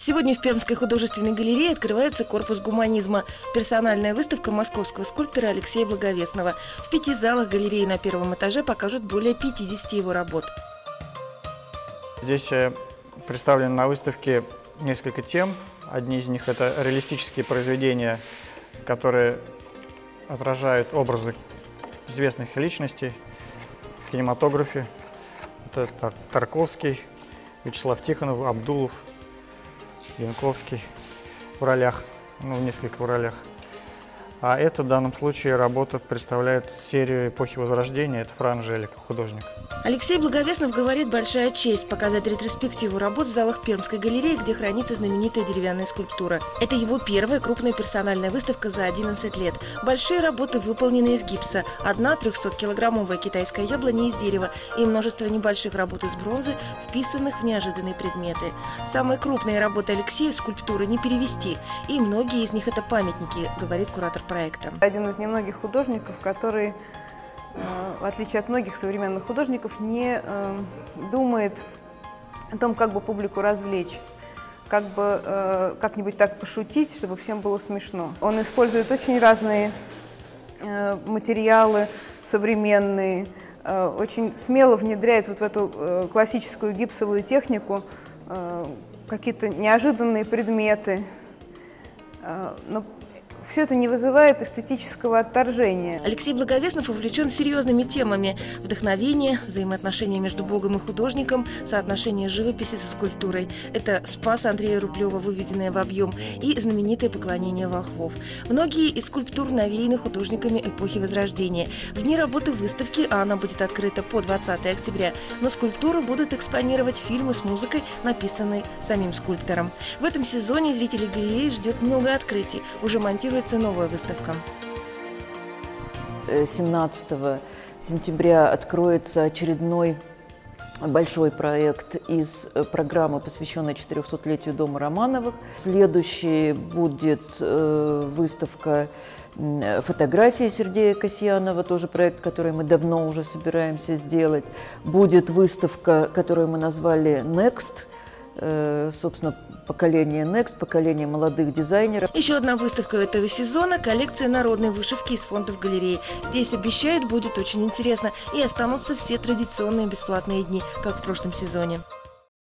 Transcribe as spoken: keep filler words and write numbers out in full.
Сегодня в Пермской художественной галерее открывается корпус гуманизма. Персональная выставка московского скульптора Алексея Благовесного. В пяти залах галереи на первом этаже покажут более пятидесяти его работ. Здесь представлены на выставке несколько тем. Одни из них – это реалистические произведения, которые отражают образы известных личностей в кинематографе. Это Тарковский, Вячеслав Тихонов, Абдулов, Янковский в ролях, ну, в нескольких ролях. А это в данном случае работа представляет серию эпохи Возрождения. Это Фра Анжелик, художник. Алексей Благовеснов говорит, большая честь показать ретроспективу работ в залах Пермской галереи, где хранится знаменитая деревянная скульптура. Это его первая крупная персональная выставка за одиннадцать лет. Большие работы выполнены из гипса. Одна трехсоткилограммовая китайская яблоня из дерева и множество небольших работ из бронзы, вписанных в неожиданные предметы. Самые крупные работы Алексея скульптуры не перевести, и многие из них это памятники, говорит куратор проекта. Один из немногих художников, который, в отличие от многих современных художников, не э, думает о том, как бы публику развлечь, как бы э, как-нибудь так пошутить, чтобы всем было смешно. Он использует очень разные э, материалы, современные, э, очень смело внедряет вот в эту э, классическую гипсовую технику э, какие-то неожиданные предметы. Э, но все это не вызывает эстетического отторжения. Алексей Благовеснов увлечен серьезными темами: вдохновение, взаимоотношения между Богом и художником, соотношение живописи со скульптурой. Это «Спас» Андрея Рублева, выведенное в объем, и знаменитое «Поклонение волхвов». Многие из скульптур навеяны художниками эпохи Возрождения. В дни работы выставки, а она будет открыта по двадцатое октября, на скульптуры будут экспонировать фильмы с музыкой, написанной самим скульптором. В этом сезоне зрителей галереи ждет много открытий. Уже монтируется новая выставка. семнадцатого сентября откроется очередной большой проект из программы, посвященной четырехсотлетию дома Романовых. Следующей будет э, выставка фотографии Сергея Касьянова, тоже проект, который мы давно уже собираемся сделать. Будет выставка, которую мы назвали «Next», э, собственно, поколение Next, поколение молодых дизайнеров. Еще одна выставка этого сезона – коллекция народной вышивки из фондов галереи. Здесь обещают, будет очень интересно, и останутся все традиционные бесплатные дни, как в прошлом сезоне.